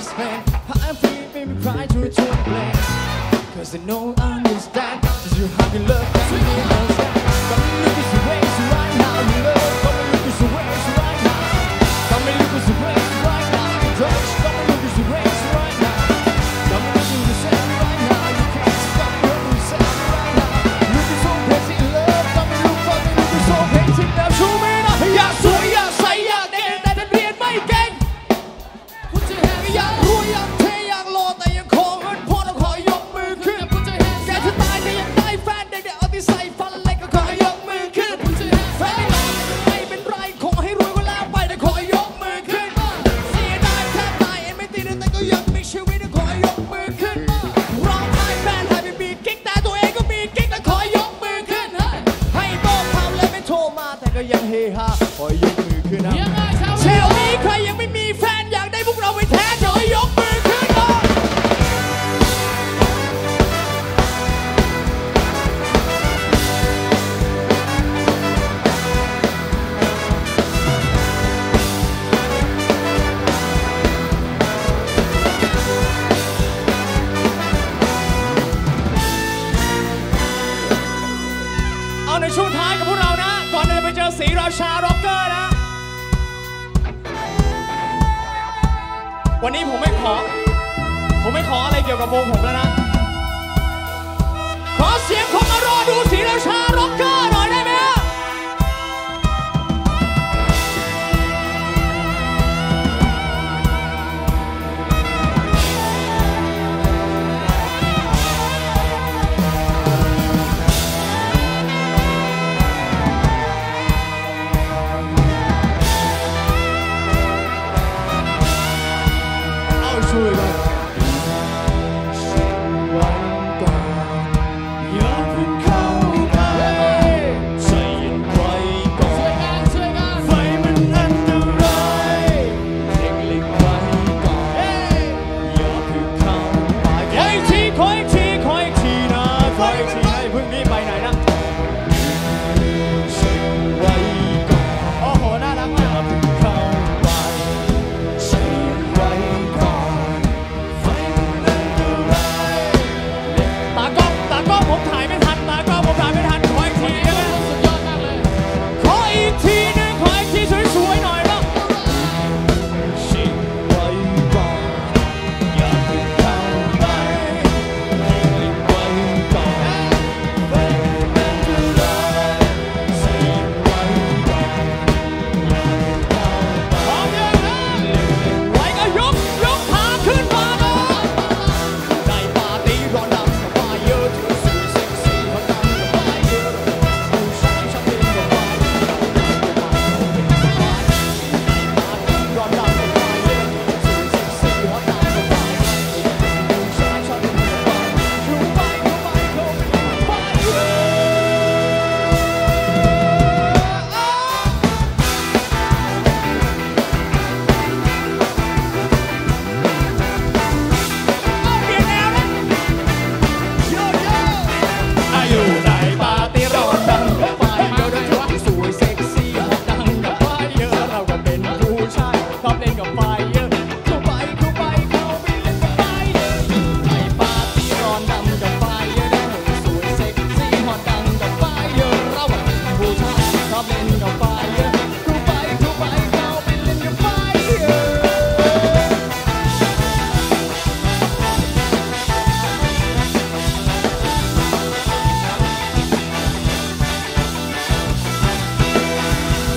spend. I'm free, baby, cry to a play. Cause they don't understand. Cause you have your love, that's what they understand. Come and look at the ways right now you love. Come and look at the ways right now. Come and look at the ways right now you touch. Come and look at the ways right now. Come and look at the sound right now you can't stop. Come and look at the sound right now. Look at so crazy in love. Come and look at so crazy now. Show me now. อยากสวยอยากใสอยากเด่นแต่ดันเรียนไม่เก่งอยากรวยอยากเท่อยากหล่อแต่ยังขอเงินพอต้องขอยกมือขึ้นแกจะตายแต่ยังได้แฟนเด็กๆเอาที่ใส่ฟันเล็กก็ขอยกมือขึ้นแฟนไม่หล่อไม่เป็นไรขอให้รวยก็แล้วไปแต่ขอยกมือขึ้นเสียดายแทบตายเอ็มไม่ตีแต่ก็ยังมีชีวิตขอยกมือขึ้นร้องไห้แฟนไทยไม่มีกิ๊กแต่ตัวเองก็มีกิ๊กแต่ขอยกมือขึ้นให้บอกเขาเลยไม่โทรมาแต่ก็ยังเฮฮาขอยกมือขึ้นเชลนี้ใครยังไม่มีแฟนอยากได้พวกเราไปแทนขอยกมือขึ้นเอาในช่วงท้ายกับพวกเรานะก่อนจะไปเจอศรีราชาร็อกเกอร์นะวันนี้ผมไม่ขออะไรเกี่ยวกับวงผมแล้วนะขอเสียงคนมารอดูศรีราชาร็อกเกอร์หน่อยได้ไหมฮะช่วยกันวันก่อนอย่าเพิ่งเข้าไปใจเย็นไว้ก่อนไฟมันอันตรายเล็กๆไว้ก่อนอย่าเพิ่งเข้าไปขออีกทีนะขออีกทีนะเพิ่งนี้ไปไหนนะไว้ก่อนโอ้โหน่ารักมากผมถ่ายไม่ทันขออีกทีได้ไหมสุดยอดมากเลยขออีกทีนึงขออีกทีสวยๆหน่อยนะชิงไว้ก่อนอย่าเพิ่งเข้าไปชิงไว้ก่อนไฟมันจะร้ายชิงไว้ก่อนอย่าเพิ่งเข้าไปพร้อมยังนะไว้ก็ยกขาขึ้นมานะในปาร์ตี้ร้อนดำกับไฟเยอะ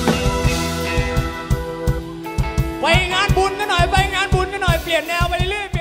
ไปงานบุญกันหน่อยเปลี่ยนแนวไปเรื่อย